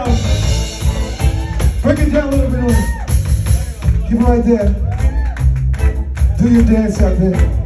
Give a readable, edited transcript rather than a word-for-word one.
down. Break it down a little bit. Keep it right there. Do your dance out there.